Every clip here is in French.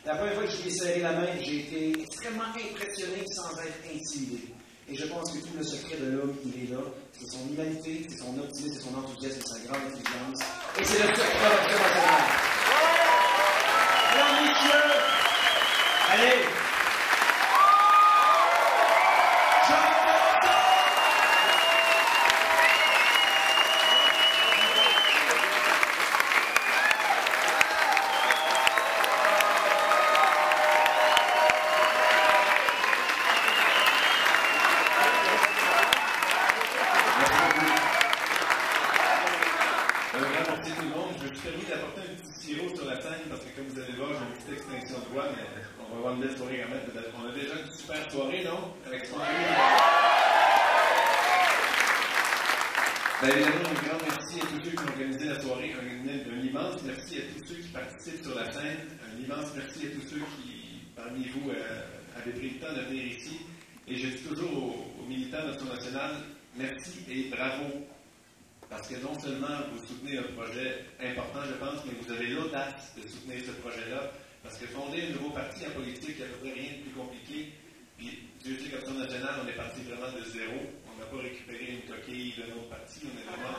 La première fois que je lui ai serré la main, j'ai été extrêmement impressionné sans être intimidé. Et je pense que tout le secret de l'homme, il est là. C'est son humanité, c'est son optimisme, c'est son enthousiasme, c'est sa grande intelligence. Et c'est le secret de l'homme. Mesdames, messieurs, allez! Évidemment, un grand merci à tous ceux qui ont organisé la soirée, un immense merci à tous ceux qui participent sur la scène, un immense merci à tous ceux qui, parmi vous, avaient pris le temps de venir ici. Et je dis toujours aux militants de l'Option nationale, merci et bravo, parce que non seulement vous soutenez un projet important, je pense, mais vous avez l'audace de soutenir ce projet-là, parce que fonder un nouveau parti en politique, il n'y a à peu près rien de plus compliqué. Puis, Dieu sait qu'Option nationale, on est parti vraiment de zéro. On n'a pas récupéré une coquille de notre parti, on est vraiment...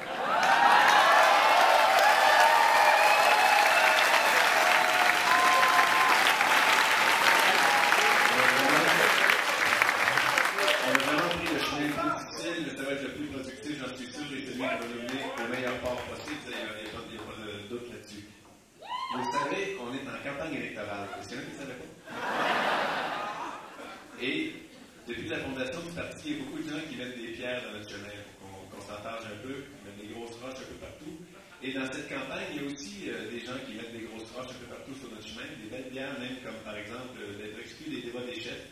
On a vraiment pris le chemin le plus difficile, mais ça va être le plus productif, j'en suis sûr, et celui qui va nous mener au meilleur port possible, il n'y a pas de doute là-dessus. Vous savez, on est en campagne électorale. Est-ce qu'il y en a qui ne savaient pas? Et depuis la fondation du parti, il y a beaucoup de gens qui mettent des pierres dans notre chemin pour qu'on s'entarge un peu, qui mettent des grosses roches un peu partout. Et dans cette campagne, il y a aussi des gens qui mettent des grosses roches un peu partout sur notre chemin, des belles pierres même, comme par exemple d'être exclu des débats des chefs.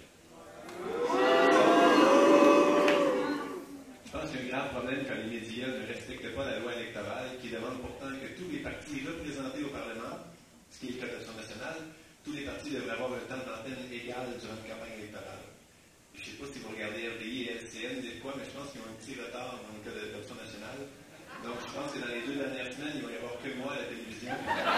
Je pense qu'il y a un grave problème quand les médias ne respectent pas la loi électorale, qui demande pourtant que tous les partis représentés au Parlement, ce qui est le cas de l'Option nationale, tous les partis devraient avoir un temps d'antenne égal durant une campagne électorale. Je ne sais pas si vous regardez RDI et LCN des fois, mais je pense qu'ils ont un petit retard dans le cas de l'Option nationale. Donc, je pense que dans les 2 dernières semaines, il va y avoir que moi à la télévision.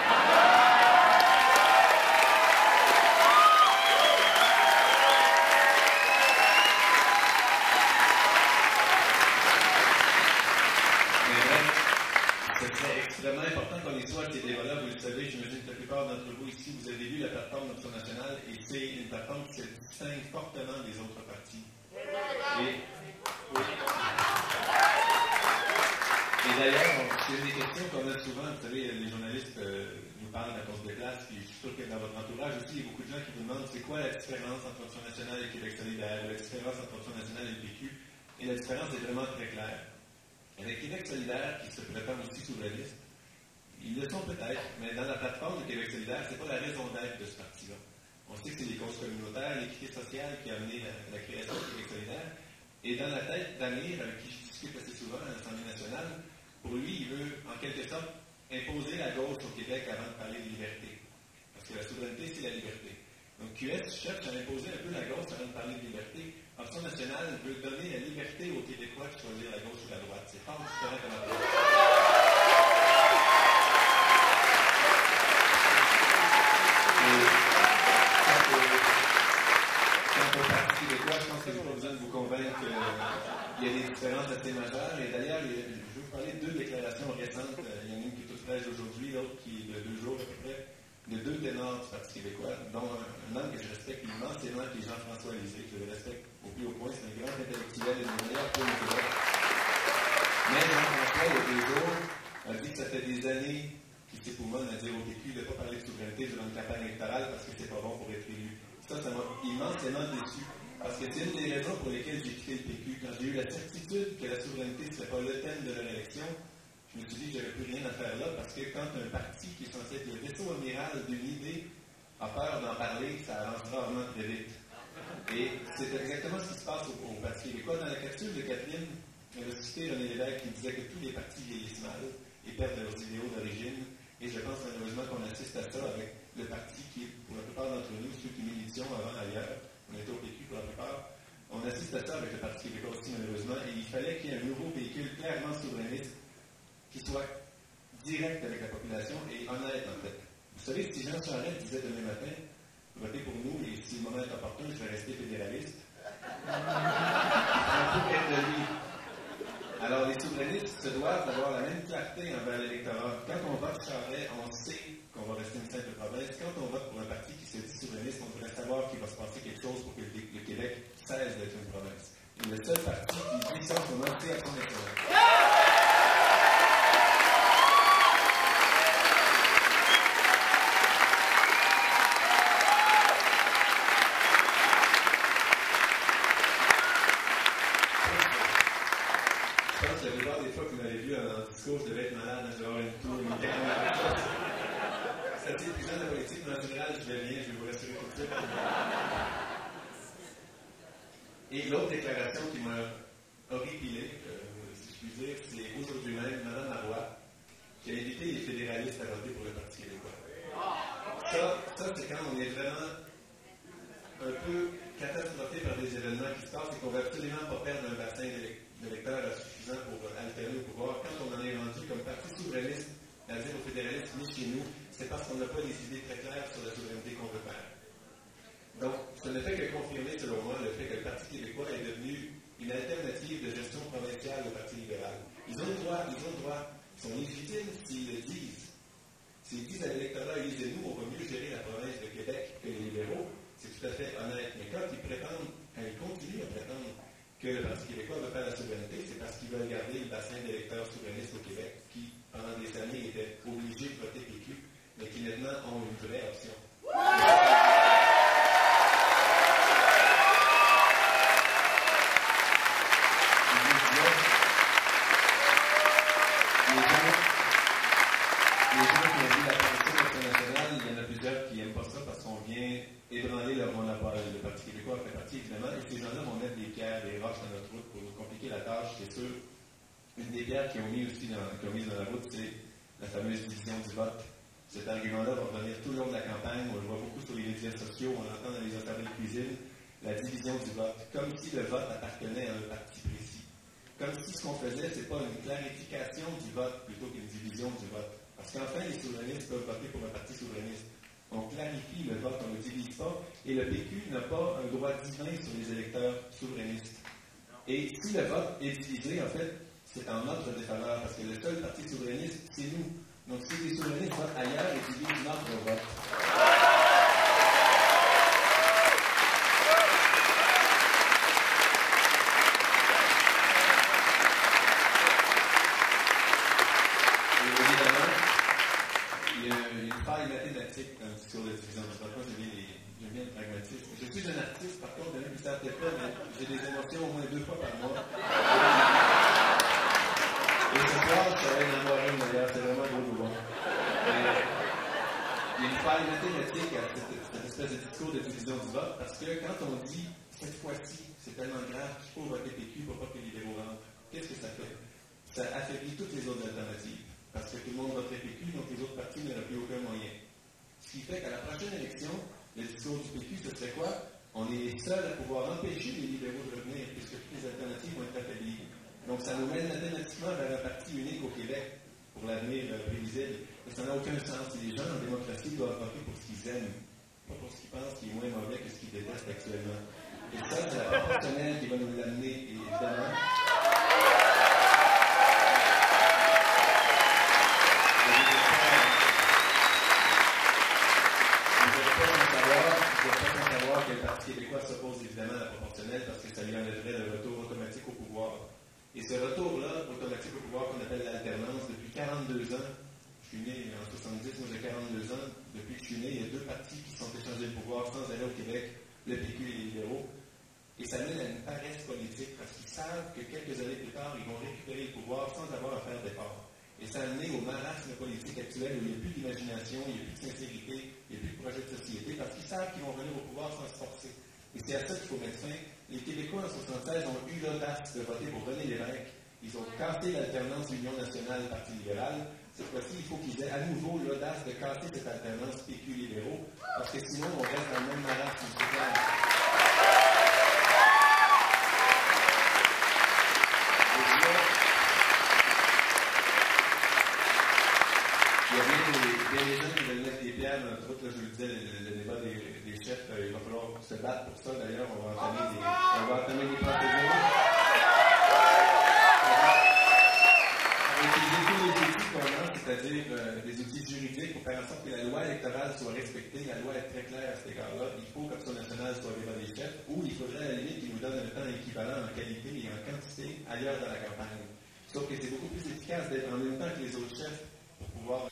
Mais bref, ce serait extrêmement important qu'on y soit à ces débats-là. Vous le savez, j'imagine que la plupart d'entre vous ici, vous avez vu la plateforme d'Option nationale et c'est une plateforme qui se distingue fortement des autres partis. Et d'ailleurs, c'est une des questions qu'on a souvent. Vous savez, les journalistes nous parlent à cause de classe, puis je suis sûr que dans votre entourage aussi, il y a beaucoup de gens qui vous demandent c'est quoi la différence entre Option nationale et Québec solidaire, la différence entre Option nationale et le PQ. Et la différence est vraiment très claire. Avec Québec solidaire, qui se prétend aussi souverainiste, ils le sont peut-être, mais dans la plateforme de Québec solidaire, ce n'est pas la raison d'être de ce parti-là. On sait que c'est les causes communautaires, l'équité sociale qui a amené la création de Québec solidaire. Et dans la tête d'Amir, avec qui je discute assez souvent à l'Assemblée nationale, pour lui, il veut, en quelque sorte, imposer la gauche au Québec avant de parler de liberté. Parce que la souveraineté, c'est la liberté. Donc, QS cherche à imposer un peu la gauche avant de parler de liberté. Option nationale veut donner la liberté aux Québécois de choisir la gauche ou la droite. C'est fort différent comme approche. Quant au Parti québécois, je pense que je n'ai pas besoin de vous convaincre qu'il y a des différences assez majeures. Et d'ailleurs, je vais vous parler de 2 déclarations récentes. Il y en a une qui est toute fraîche aujourd'hui, l'autre qui est de 2 jours à peu près, de 2 ténors du Parti québécois, dont un homme que je respecte immensément, qui est Jean-François Lisée, que je respecte au plus haut point. C'est un grand intellectuel et le meilleur pour le Québec. Mais Jean-François, il y a 2 jours, a dit que ça fait des années qu'il s'époumonne à dire au PQ de ne pas parler de souveraineté durant une campagne électorale parce que c'est pas bon pour être élu. Ça m'a immensément déçu. Parce que c'est une des raisons pour lesquelles j'ai quitté le PQ. Quand j'ai eu la certitude que la souveraineté ne serait pas le thème de leur élection, je me suis dit que j'avais plus rien à faire là, parce que quand un parti qui est censé être le vaisseau amiral d'une idée a peur d'en parler, ça avance rarement très vite. Et c'est exactement ce qui se passe au Parti québécois. Dans la capsule de Catherine, elle a cité René Lévesque qui disait que tous les partis vieillissent mal et perdent leurs idéaux d'origine. Et je pense malheureusement qu'on assiste à ça avec le parti qui, pour la plupart d'entre nous, ceux qui militions avant ailleurs, on était au PQ pour la plupart, on assiste à ça avec le Parti québécois aussi malheureusement, et il fallait qu'il y ait un nouveau véhicule clairement souverainiste qui soit direct avec la population et honnête en fait. Vous Vous savez, si Jean Charest disait demain matin, votez pour nous et si le moment est opportun, je vais rester fédéraliste, c'est un peu être de lui. Alors, les souverainistes se doivent d'avoir la même clarté envers l'électorat. Quand on vote Charest, on sait qu'on va rester une simple province. Quand on vote pour un parti qui se dit souverainiste, on devrait savoir qu'il va se passer quelque chose pour que le Québec cesse d'être une province. Et le seul parti qui dit ça en ce moment, c'est Action nationale. Je pense que la plupart des fois que vous m'avez vu en discours, je devais être malade, je devais avoir une tour, une canne. C'est assez épuisant la politique, mais en général, je vais bien, je vais vous rassurer tout de suite. Et l'autre déclaration qui m'a horripilé, si je puis dire, c'est aujourd'hui même Mme Marois, qui a invité les fédéralistes à voter pour le Parti québécois. Ça c'est quand on est vraiment un peu catastrophé par des événements qui se passent et qu'on ne veut absolument pas perdre un bassin d'électeurs suffisant pour altérer le pouvoir. Quand on en est rendu comme parti souverainiste, c'est-à-dire aux fédéralistes mis chez nous, c'est parce qu'on n'a pas des idées très claires sur la souveraineté qu'on veut faire. Donc, ça ne fait que confirmer, selon moi, le fait que le Parti québécois est devenu une alternative de gestion provinciale au Parti libéral. Ils ont le droit, ils sont légitimes s'ils le disent. S'ils disent à l'électorat, élisez-nous, on va mieux gérer la province de Québec que les libéraux, c'est tout à fait honnête. Mais quand ils continuent à prétendre que le Parti québécois veut faire la souveraineté, c'est parce qu'ils veulent garder le bassin d'électeurs souverainistes au Québec qui, pendant des années, étaient obligés de voter PQ, mais qui maintenant ont une vraie option. Les gens qui ont vu la politique internationale, il y en a plusieurs qui n'aiment pas ça parce qu'on vient ébranler leur monopole. Le Parti québécois fait partie, évidemment, et ces gens-là vont mettre des pierres, des roches dans notre route pour nous compliquer la tâche, c'est sûr. Une des pierres qu'ils ont mis aussi dans la route, c'est la fameuse division du vote. Cet argument-là va revenir tout le long de la campagne, on le voit beaucoup sur les médias sociaux, on l'entend dans les interviews de cuisine, la division du vote, comme si le vote appartenait à un parti précis. Comme si ce qu'on faisait, ce n'est pas une clarification du vote plutôt qu'une division du vote. Parce qu'enfin, les souverainistes peuvent voter pour un parti souverainiste. On clarifie le vote, on ne le divise pas, et le PQ n'a pas un droit divin sur les électeurs souverainistes. Et si le vote est divisé, en fait, c'est en notre défaveur, parce que le seul parti souverainiste, c'est nous. Donc si les souverainistes votent ailleurs, ils divisent notre vote. Mathématique dans le discours de division du vote. Moi, j'aime bien le pragmatisme. Je suis un artiste, par contre, même si ça ne fait pas, mais j'ai des émotions au moins 2 fois par mois. Et ce soir, je serai dans Morin, d'ailleurs, c'est vraiment beau de voir. Il y a une faille mathématique à cette espèce de discours de division du vote, parce que quand on dit, cette fois-ci, c'est tellement grave qu'il faut voter PQ pour pas que les libéraux rentrent, qu'est-ce que ça fait? Ça affaiblit toutes les autres alternatives. Parce que tout le monde voterait PQ, donc les autres partis n'auraient plus aucun moyen. Ce qui fait qu'à la prochaine élection, le discours du PQ, ce serait quoi? On est les seuls à pouvoir empêcher les libéraux de revenir, puisque toutes les alternatives vont être affaiblies. Donc ça nous mène mathématiquement vers un parti unique au Québec, pour l'avenir prévisible. Et ça n'a aucun sens. Les gens en démocratie doivent voter pour ce qu'ils aiment, pas pour ce qu'ils pensent qui est moins mauvais que ce qu'ils détestent actuellement. Et ça, c'est la proportionnelle qui va nous l'amener, et évidemment. Que le Parti québécois s'oppose évidemment à la proportionnelle parce que ça lui enlèverait le retour automatique au pouvoir. Et ce retour-là, automatique au pouvoir, qu'on appelle l'alternance, depuis 42 ans, je suis né en 70, moi j'ai 42 ans, depuis que je suis né, il y a 2 partis qui sont échangés le pouvoir sans aller au Québec, le PQ et les libéraux. Et ça mène à une paresse politique parce qu'ils savent que quelques années plus tard, ils vont récupérer le pouvoir sans avoir à faire d'efforts. Et ça a amené au marasme politique actuel où il n'y a plus d'imagination, il n'y a plus de sincérité, il n'y a plus de projet de société, parce qu'ils savent qu'ils vont venir au pouvoir sans se forcer. Et c'est à ça qu'il faut mettre fin. Les Québécois en 1976 ont eu l'audace de voter pour René Lévesque. Ils ont cassé l'alternance Union nationale Parti libéral. Cette fois-ci, il faut qu'ils aient à nouveau l'audace de casser cette alternance PQ libéraux, parce que sinon, on reste dans le même marasme social. Il y a bien des gens qui veulent mettre des pierres des chefs, il va falloir se battre pour ça. D'ailleurs, on va entamer des procédures. On va utiliser tous les outils qu'on a, c'est-à-dire des outils juridiques pour faire en sorte que la loi électorale soit respectée. La loi est très claire à cet égard-là. Il faut que l'Option nationale soit débat des chefs, ou il faudrait à la limite qu'ils nous donnent un temps équivalent en qualité et en quantité ailleurs dans la campagne. Sauf que c'est beaucoup plus efficace d'être en même temps que les autres chefs pour pouvoir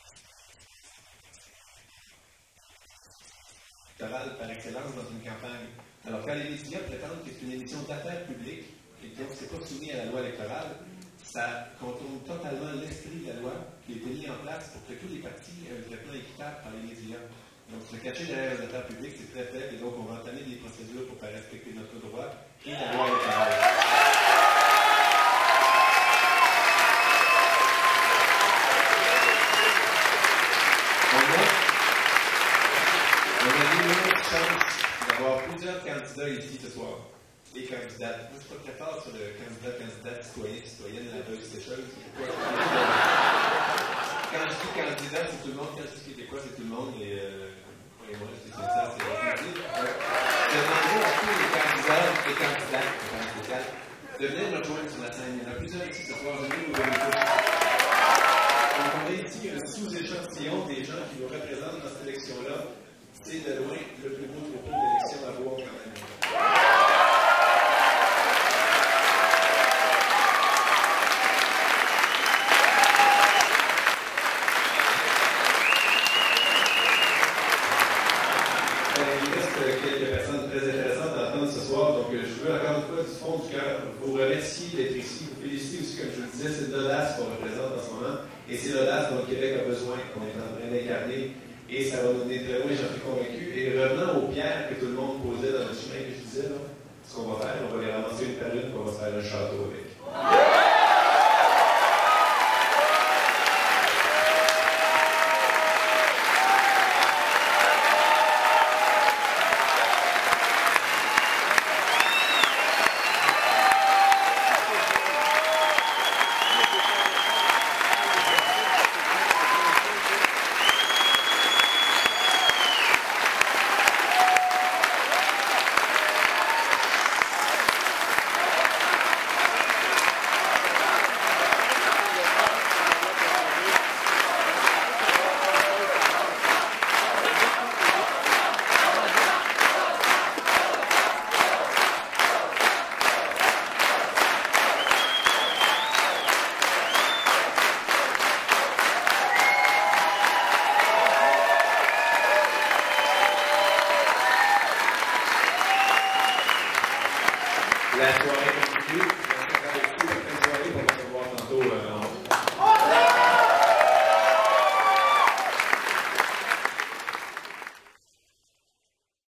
par excellence dans une campagne. Alors, quand les médias prétendent que c'est une émission d'affaires publiques et que c'est pas soumis à la loi électorale, ça contourne totalement l'esprit de la loi qui a été mis en place pour que tous les partis aient un traitement équitable par les médias. Donc, se cacher derrière les affaires publiques, c'est très faible et donc on va entamer des procédures pour faire respecter notre droit et la loi électorale. On a l'immense chance d'avoir plusieurs candidats ici ce soir. Et candidates. Moi, je ne suis pas très fort sur le candidat, citoyenne, la veille sécheuse. Quand je dis candidat, c'est tout le monde. Quand je dis québécois, c'est tout le monde. Et moi, c'est ça, c'est plaisir. Je demanderai à tous les candidats et candidates de venir me rejoindre sur la scène. Il y en a plusieurs ici ce soir. Je vais vous donner tout. Donc, on a ici un sous-échantillon des gens qui nous représentent dans cette élection-là. C'est de loin le plus beau troupeau d'élection à voir quand même. Il reste quelques personnes très intéressantes à entendre ce soir, donc je veux encore une fois du fond du cœur vous remercier d'être ici, vous féliciter aussi, comme je vous disais, c'est l'audace qu'on représente en ce moment, et c'est l'audace dont le Québec a besoin, qu'on est en train d'incarner. Et ça va nous donner très loin, j'en suis convaincu. Et revenant aux pierres que tout le monde posait dans le chemin que je disais, là, ce qu'on va faire, on va les ramasser une par une, puis on va se faire un château avec. La soirée continue.